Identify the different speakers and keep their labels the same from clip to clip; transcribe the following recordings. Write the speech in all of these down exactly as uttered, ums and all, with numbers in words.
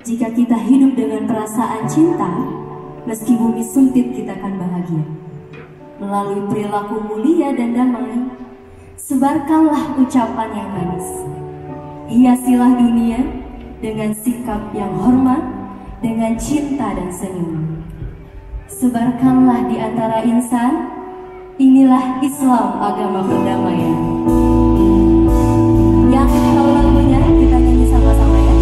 Speaker 1: Jika kita hidup dengan perasaan cinta, meski bumi sempit kita akan bahagia. Melalui perilaku mulia dan damai, sebarkanlah ucapan yang manis. Hiasilah dunia dengan sikap yang hormat, dengan cinta dan senyum. Sebarkanlah di antara insan, inilah Islam, agama perdamaian. Yang tahu lagunya kita nyanyi sama-sama ya.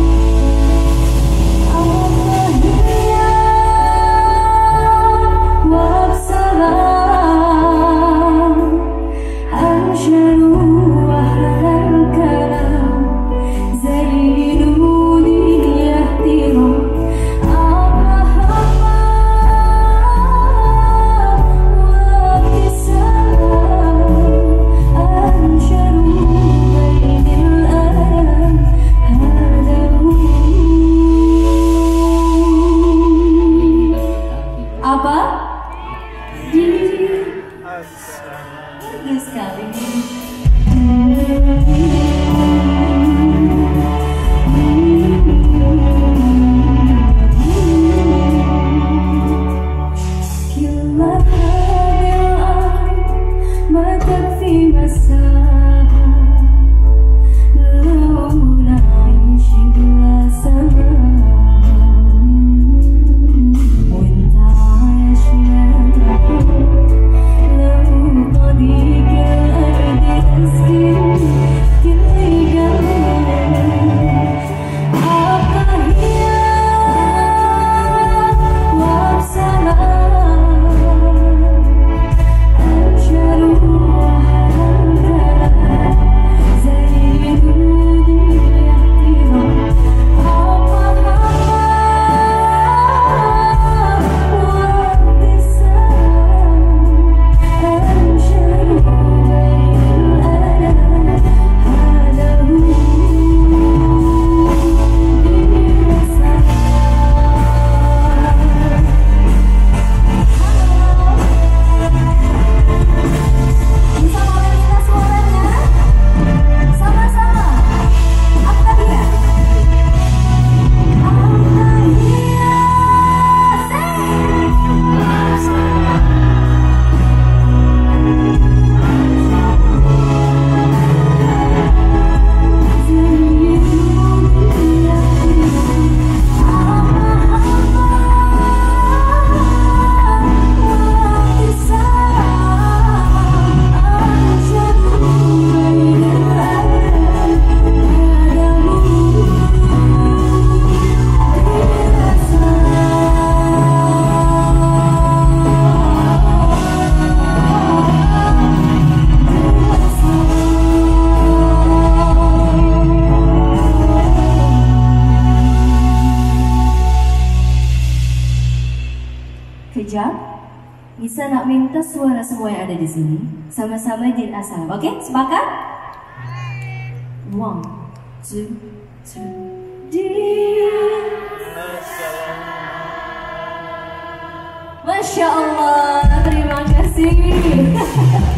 Speaker 1: Kejap, Nisa nak minta suara semua yang ada di sini sama-sama jin asal, oke? Okay? Sepakat? One, two, three. Masya Allah, terima kasih.